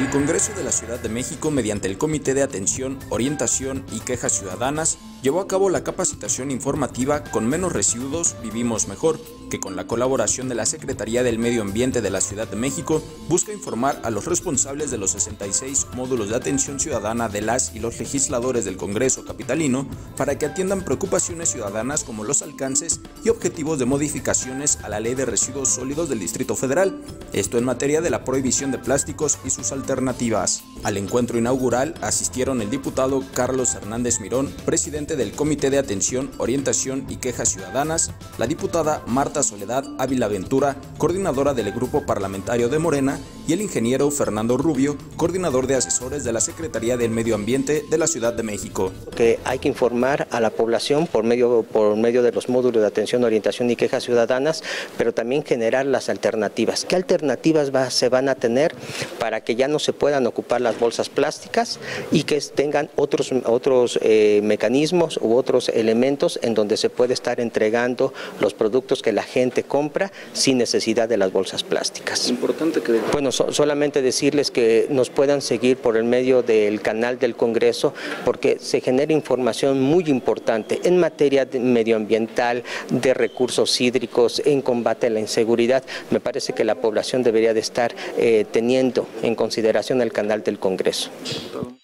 El Congreso de la Ciudad de México, mediante el Comité de Atención, Orientación y Quejas Ciudadanas, llevó a cabo la capacitación informativa Con menos residuos vivimos mejor, que con la colaboración de la Secretaría del Medio Ambiente de la Ciudad de México busca informar a los responsables de los 66 módulos de atención ciudadana de las y los legisladores del Congreso capitalino para que atiendan preocupaciones ciudadanas como los alcances y objetivos de modificaciones a la Ley de Residuos Sólidos del Distrito Federal, esto en materia de la prohibición de plásticos y sus alternativas. Al encuentro inaugural asistieron el diputado Carlos Hernández Mirón, presidente del Comité de Atención, Orientación y Quejas Ciudadanas, la diputada Marta Soledad Ávila Ventura, coordinadora del Grupo Parlamentario de Morena, y el ingeniero Fernando Rubio, coordinador de asesores de la Secretaría del Medio Ambiente de la Ciudad de México. Que hay que informar a la población por medio de los módulos de atención, orientación y quejas ciudadanas, pero también generar las alternativas. ¿Qué alternativas se van a tener para que ya no se puedan ocupar las bolsas plásticas y que tengan otros mecanismos u otros elementos en donde se puede estar entregando los productos que la gente compra sin necesidad de las bolsas plásticas? Importante que... Bueno, solamente decirles que nos puedan seguir por el medio del canal del Congreso, porque se genera información muy importante en materia medioambiental, de recursos hídricos, en combate a la inseguridad. Me parece que la población debería de estar teniendo en consideración el canal del Congreso.